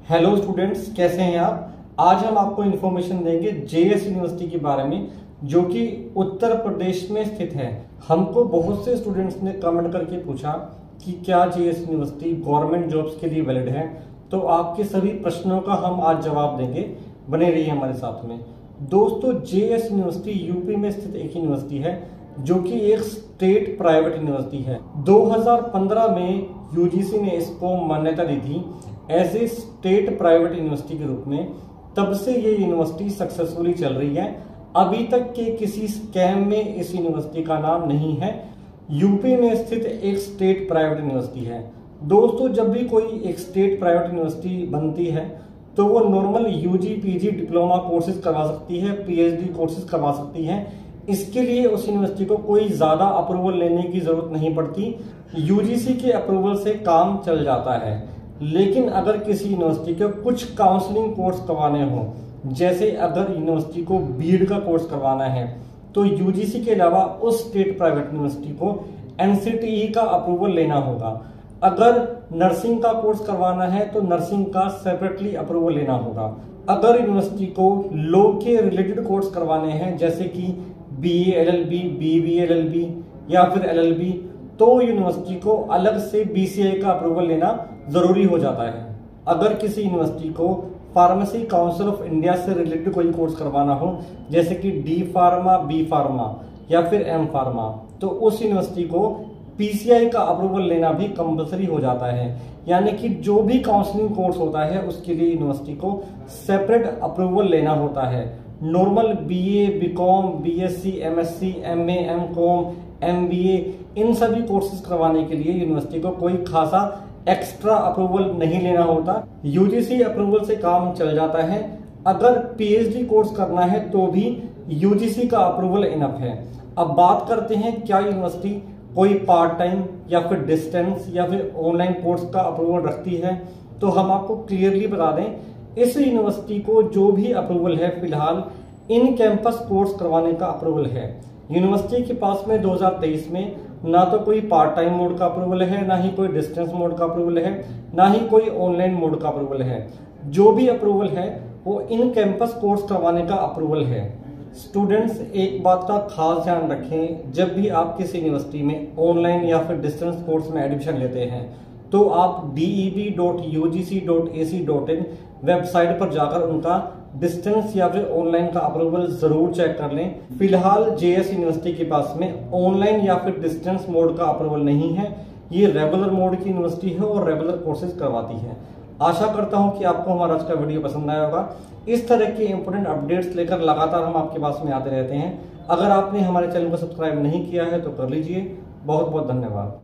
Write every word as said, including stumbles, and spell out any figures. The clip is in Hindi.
हेलो स्टूडेंट्स, कैसे हैं आप। आज हम आपको इन्फॉर्मेशन देंगे जेएस यूनिवर्सिटी के बारे में, जो कि उत्तर प्रदेश में स्थित है। हमको बहुत से स्टूडेंट्स ने कमेंट करके पूछा कि क्या जेएस यूनिवर्सिटी गवर्नमेंट जॉब्स के लिए वैलिड है। तो आपके सभी प्रश्नों का हम आज जवाब देंगे, बने रहिए हमारे साथ में। दोस्तों, जेएस यूनिवर्सिटी यूपी में स्थित एक यूनिवर्सिटी है जो कि एक स्टेट प्राइवेट यूनिवर्सिटी है। दो हज़ार पंद्रह में यूजीसी ने इसको मान्यता दी थी as a state private university के रूप में। तब से ये यूनिवर्सिटी सक्सेसफुली चल रही है। अभी तक के किसी स्कैम में इस यूनिवर्सिटी का नाम नहीं है। यूपी में स्थित एक स्टेट प्राइवेट यूनिवर्सिटी है। दोस्तों, जब भी कोई एक स्टेट प्राइवेट यूनिवर्सिटी बनती है तो वो normal UG PG diploma courses करवा सकती है, पीएचडी कोर्सेज करवा सकती है। इसके लिए उस यूनिवर्सिटी को कोई ज्यादा अप्रूवल लेने की जरूरत नहीं पड़ती। यूजीसी के अप्रूवल से काम चल जाता है। लेकिन अगर किसी यूनिवर्सिटी को कुछ काउंसलिंग कोर्स करवाने हो, जैसे अगर यूनिवर्सिटी को बीएड का कोर्स करवाना है, तो यूजीसी के अलावा उस स्टेट प्राइवेट यूनिवर्सिटी को एनसीटीई का अप्रूवल लेना होगा। अगर नर्सिंग का कोर्स करवाना है तो नर्सिंग का सेपरेटली अप्रूवल लेना होगा। अगर यूनिवर्सिटी को लॉ के रिलेटेड कोर्स करवाने हैं, जैसे कि बीए एलएलबी, बीबीए एलएलबी या फिर एलएलबी, तो यूनिवर्सिटी को अलग से बीसीआई का अप्रूवल लेना जरूरी हो जाता है। अगर किसी यूनिवर्सिटी को फार्मेसी काउंसिल ऑफ इंडिया से रिलेटेड कोई कोर्स करवाना हो, जैसे कि डी फार्मा, बी फार्मा या फिर एम फार्मा, तो उस यूनिवर्सिटी को पीसीआई का अप्रूवल लेना भी कंपलसरी हो जाता है। यानी कि जो भी काउंसलिंग कोर्स होता है उसके लिए यूनिवर्सिटी को सेपरेट अप्रूवल लेना होता है। Normal BA, BCom, BSc, MSc, MA, MCom, MBA, इन सभी कोर्सेज करवाने के लिए यूनिवर्सिटी को कोई खासा एक्स्ट्रा अप्रूवल नहीं लेना होता। यूजीसी अप्रूवल से काम चल जाता है। अगर पीएचडी कोर्स करना है तो भी यूजीसी का अप्रूवल इनफ है। अब बात करते हैं, क्या यूनिवर्सिटी कोई पार्ट टाइम या फिर डिस्टेंस या फिर ऑनलाइन कोर्स का अप्रूवल रखती है। तो हम आपको क्लियरली बता दें, इस यूनिवर्सिटी को जो भी अप्रूवल है फिलहाल इन कैंपस कोर्स करवाने का अप्रूवल है। यूनिवर्सिटी के पास में दो हज़ार तेईस में ना तो कोई पार्ट टाइम मोड का अप्रूवल है, ना ही कोई डिस्टेंस मोड का अप्रूवल है, ना ही कोई ऑनलाइन मोड का अप्रूवल है। जो भी अप्रूवल है वो इन कैंपस कोर्स करवाने का अप्रूवल है। स्टूडेंट्स, एक बात का खास ध्यान रखें, जब भी आप किसी यूनिवर्सिटी में ऑनलाइन या फिर डिस्टेंस कोर्स में एडमिशन लेते हैं तो आप D E B dot U G C dot A C dot in website पर जाकर उनका डिस्टेंस या फिर ऑनलाइन का अप्रूवल जरूर चेक कर लें। फिलहाल जेएस यूनिवर्सिटी के पास में ऑनलाइन या फिर डिस्टेंस मोड का अप्रूवल नहीं है। ये रेगुलर मोड की यूनिवर्सिटी है और रेगुलर कोर्सेज करवाती है। आशा करता हूं कि आपको हमारा आज का वीडियो पसंद आया होगा। इस तरह के इंपोर्टेंट अपडेट्स लेकर लगातार हम आपके पास में आते रहते हैं। अगर आपने हमारे चैनल को सब्सक्राइब नहीं किया है तो कर लीजिए। बहुत बहुत धन्यवाद।